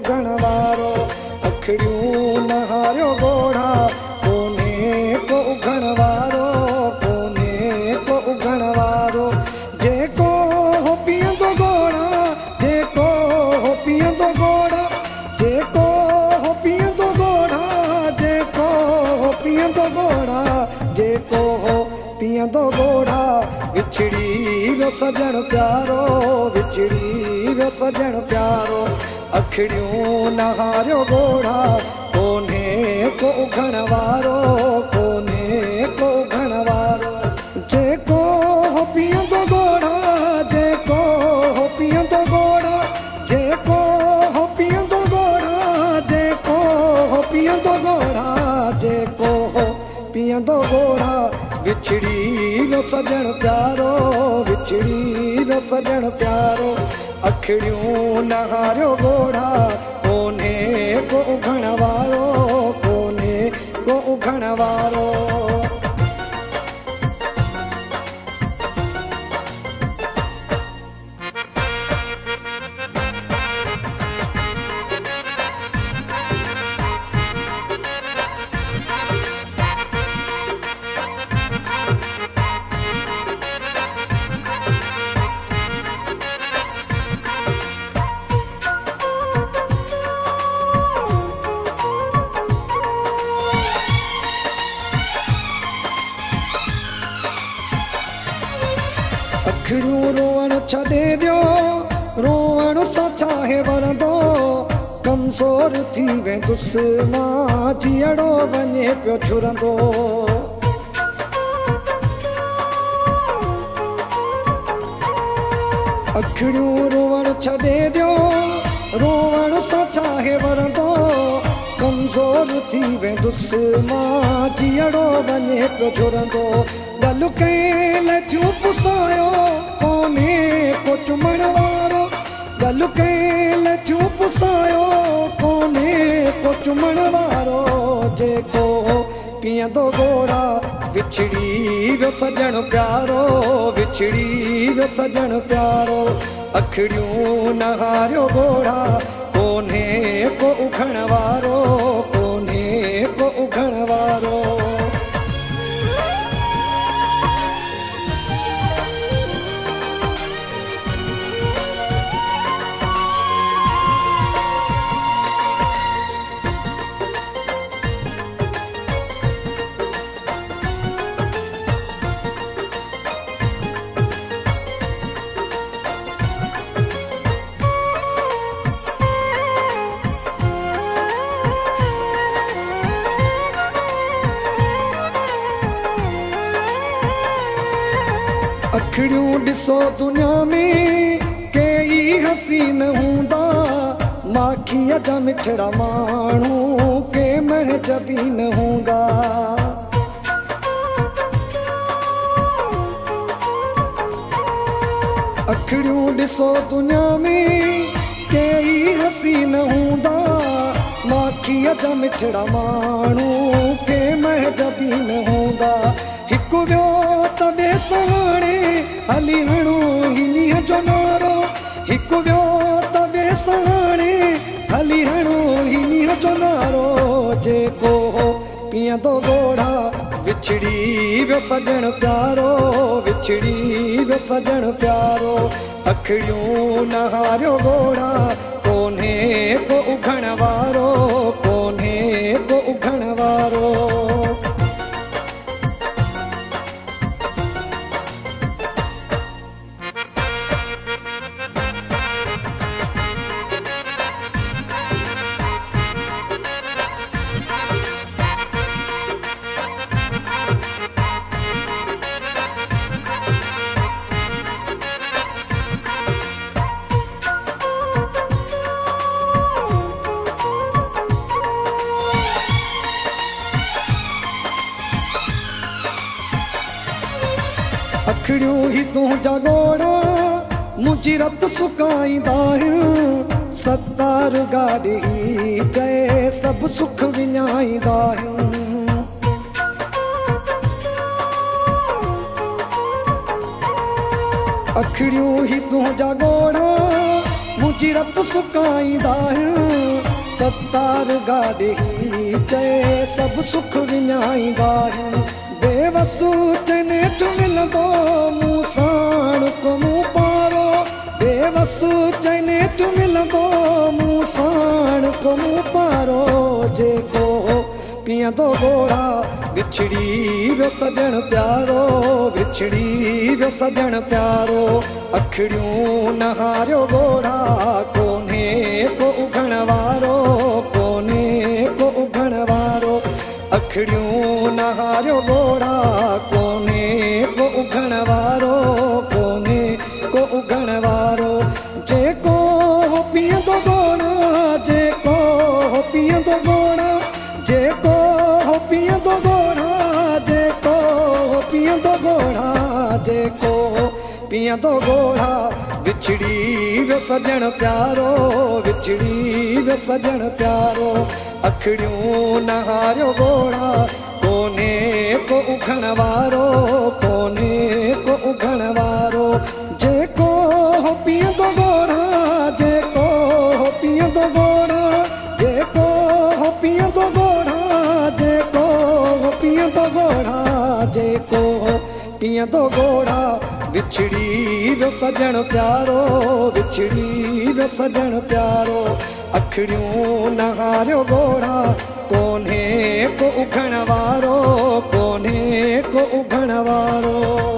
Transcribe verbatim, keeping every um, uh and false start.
उघण वारो अखड़ियूं न हारियो घोड़ा कोने को उघण वारो कोने को उघण वारो जेको हो पीअंदो घोड़ा जेको हो पीअंदो घोड़ा जेको हो पीअंदो घोड़ा जेको हो पीअंदो घोड़ा जेको हो पीअंदो घोड़ा विछड़ी वियो सजण प्यारो विछड़ी वियो सजण प्यारो अखड़ियूं न हारियो घोड़ा कोने को उघण वारो कोने को उघण वारो जेको हो पीअंदो घोड़ा जेको हो पीअंदो घोड़ा जेको हो पीअंदो घोड़ा जेको हो पीअंदो घोड़ा जेको हो पीअंदो घोड़ा विछड़ी वियो सजण प्यारो विछड़ी वियो सजण प्यारो अखड़ियूं न हारियो घोड़ा कोने को उघण वारो कोने को उघण वारो अखड़ियूं रोअण छॾे ॾियो रोअण सां छाहे वरंदो कमज़ोर थी वेंदुसि मां जीअड़ो वञे पियो झुरंदो अखड़ियूं रोअण छॾे ॾियो रोअण सां छाहे वरंदो कमज़ोर थी वेंदुसि मां जीअड़ो वञे पियो झुरंदो गल कंहिं लथियूं पुसायो कोने को चुमण वारो गल कंहिं लथियूं पुसायो कोने को चुमण वारो जेको पीअंदो घोड़ा विछड़ी वियो सजण प्यारो विछड़ी वियो सजण प्यारो अखड़ियूं न हारियो घोड़ा कोने को उघण वारो कोने को उघण वारो अखड़ियूं ॾिसो दुनिया में कई हसीन हूंदा माखीअ जा मिठड़ा माण्हू के महजबी न हूंदा अखड़ियूं ॾिसो दुनिया में कई हसीन हूंदा माखीअ जा मिठड़ा माण्हू के महजबी न हूंदा हिकु वियो त ॿिए सहाणे हली हणो हिनीअ जो नारो हिकु वियो त ॿिए सहाणे हली हणो हिनीअ जो नारो जेको पीअंदो घोड़ा विछड़ी वियो सजण प्यारो विछड़ी वियो सजण प्यारो अखड़ियूं न हारियो घोड़ा कोने को उघण वारो कोने को उघण वारो अखड़ियूं ही तुंहिंजा घोड़ा मुंहिंजी रत सुकाईंदा आहिनि सतार गाॾी चए सभु सुख विञाईंदा आहिनि अखड़ियूं ही तुंहिंजा घोड़ा तुंहिंजी रत सुकाईंदा आहियूं सतार गाॾी चए सभु सुख विञाईंदा आहियूं बेवसू चनेठ मिलंदो मूं साण को मूं पारो बेवसू चनेठ मिलंदो मूं साण को मूं पारो जेको पीअंदो घोड़ा विछड़ी वियो सॼण प्यारो विछड़ी वियो सॼण प्यारो अखिड़ियूं न हारियो घोड़ा कोन्हे को उघण वारो कोन्हे को उघण वारो अखिड़ियूं न हारियो घोड़ा कोन्हे को उघण वारो कोन्हे को उघण वारो जेको पीअंदो घोड़ा जेको पीअंदो घोड़ा जेको पीअंदो घोड़ा जेको पीअंदो घोड़ा जेको पीअंदो घोड़ा विछड़ी वियो सॼण प्यारो विछड़ी वियो सॼण प्यारो अखिड़ियूं न हारियो घोड़ा कोन्हे को उघण वारो कोन्हे को उघण वारो जेको पीअंदो घोड़ा जेको पीअंदो घोड़ा जेको पीअंदो घोड़ा जेको पीअंदो घोड़ा जेको पीअंदो घोड़ा विछड़ी वियो सॼण प्यारो विछड़ी वियो सॼण प्यारो अखिड़ियूं न हारियो घोड़ा कोन्हे को उघण वारो कोन्हे को उघण वारो।